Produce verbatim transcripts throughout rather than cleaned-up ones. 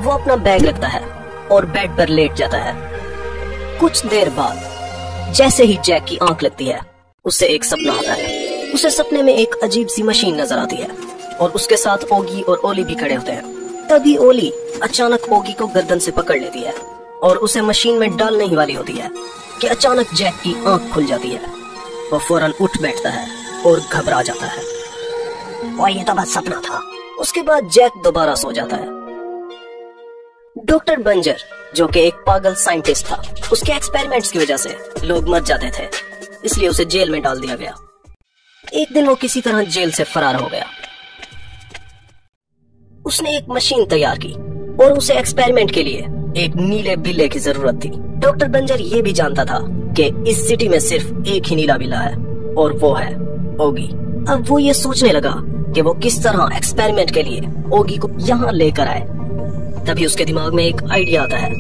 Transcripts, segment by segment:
वो अपना बैग रखता है और बेड पर लेट जाता है। कुछ देर बाद जैसे ही जैक की आंख लगती है, उसे एक सपना आता है। उसे सपने में एक अजीब सी मशीन नजर आती है और उसके साथ ओगी और ओली भी खड़े होते हैं। तभी ओली अचानक ओगी को गर्दन से पकड़ लेती है और उसे मशीन में डालने ही वाली होती है कि अचानक जैक की आंख खुल जाती है। वो फौरन उठ बैठता है और घबरा जाता है। और ये तो बस सपना था। उसके बाद जैक दोबारा सो जाता है। डॉक्टर बंजर, जो कि एक पागल साइंटिस्ट था, उसके एक्सपेरिमेंट्स की वजह से लोग मर जाते थे, इसलिए उसे जेल में डाल दिया गया। एक दिन वो किसी तरह जेल से फरार हो गया। उसने एक मशीन तैयार की और उसे एक्सपेरिमेंट के लिए एक नीले बिल्ले की जरूरत थी। डॉक्टर बंजर ये भी जानता था कि इस सिटी में सिर्फ एक ही नीला बिल्ला है और वो है ओगी। अब वो ये सोचने लगा कि वो किस तरह एक्सपेरिमेंट के लिए ओगी को यहाँ लेकर आए। तभी उसके दिमाग में एक आइडिया आता है।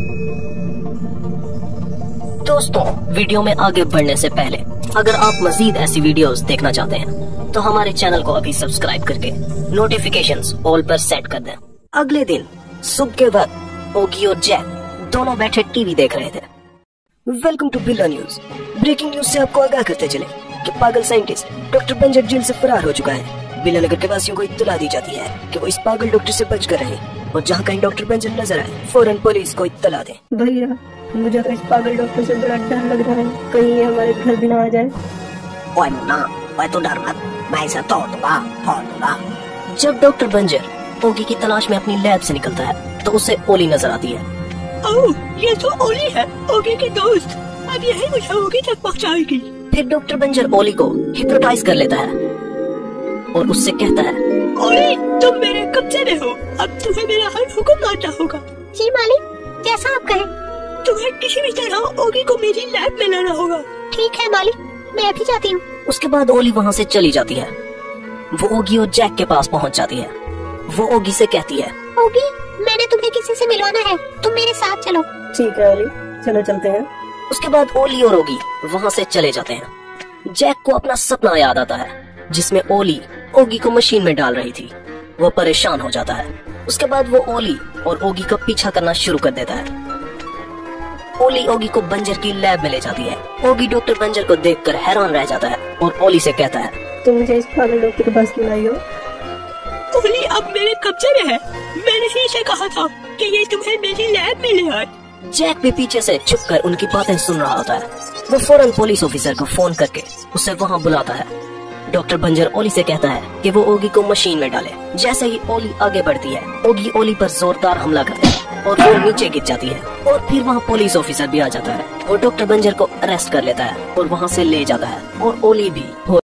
दोस्तों, वीडियो में आगे बढ़ने से पहले अगर आप मजीद ऐसी वीडियोस देखना चाहते हैं तो हमारे चैनल को अभी सब्सक्राइब करके नोटिफिकेशंस ऑल पर सेट कर दें। अगले दिन सुबह के वक्त ओगी और जैक दोनों बैठे टीवी देख रहे थे। Welcome to Billa news. Breaking news से आपको आगाह करते चले कि पागल साइंटिस्ट डॉक्टर बंजर जेल से फरार हो चुका है। बिल्ला नगर के वासियों को इत्तला दी जाती है कि वो इस पागल डॉक्टर से बच कर रहे और जहाँ कहीं डॉक्टर बंजर नजर आए फौरन पुलिस को इत्तला दे। भैया, मुझे तो इस पागल डॉक्टर से बड़ा डर लग रहा है, कहीं ये हमारे घर भी ना आ जाए। ओए मुन्ना, ओए तू डर मत, मैं इसे तोड़ दूंगा, फोड़ दूंगा। जब डॉक्टर बंजर ओगी की तलाश में अपनी लैब से निकलता है तो उसे ओली नजर आती है। ओह, ये तो ओली है, ओगी की दोस्त। अब यही मुझे ओगी तक पहुंचाएगी। फिर डॉक्टर बंजर ओली को हिप्नोटाइज कर लेता है और उससे कहता है, ओली, तुम मेरे कब्जे में हो, अब तुम्हें मेरा हर हुक्म मानना होगा। जी मालिक, जैसा आप कहें। तुम्हें किसी भी तरह ओगी को मेरी लैब में लाना होगा। ठीक है मालिक, मैं अभी जाती हूँ। उसके बाद ओली वहाँ से चली जाती है। वो ओगी और जैक के पास पहुँच जाती है। वो ओगी से कहती है, ओगी, मैंने तुम्हें किसी से मिलवाना है, तुम मेरे साथ चलो। ठीक है ओली, चलो चलते हैं। उसके बाद ओली और ओगी वहाँ से चले जाते हैं। जैक को अपना सपना याद आता है जिसमें ओली ओगी को मशीन में डाल रही थी। वो परेशान हो जाता है। उसके बाद वो ओली और ओगी का पीछा करना शुरू कर देता है। ओली ओगी को बंजर की लैब में ले जाती है। ओगी डॉक्टर बंजर को देखकर हैरान रह जाता है और ओली से कहता है, तुम मुझे इस पागल डॉक्टर के पास क्यों लाई हो? ओली अब मेरे कब्जे में है। मैंने ही से कहा था कि ये तुम्हें मेरी लैब में ले आए। जैक भी पीछे से छुपकर उनकी बातें सुन रहा होता है। वो फौरन पुलिस ऑफिसर को फोन करके उसे वहाँ बुलाता है। डॉक्टर बंजर ओली से कहता है कि वो ओगी को मशीन में डाले। जैसे ही ओली आगे बढ़ती है, ओगी ओली पर जोरदार हमला करता है और वो नीचे गिर जाती है। और फिर वहाँ पुलिस ऑफिसर भी आ जाता है। वो डॉक्टर बंजर को अरेस्ट कर लेता है और वहाँ से ले जाता है और ओली भी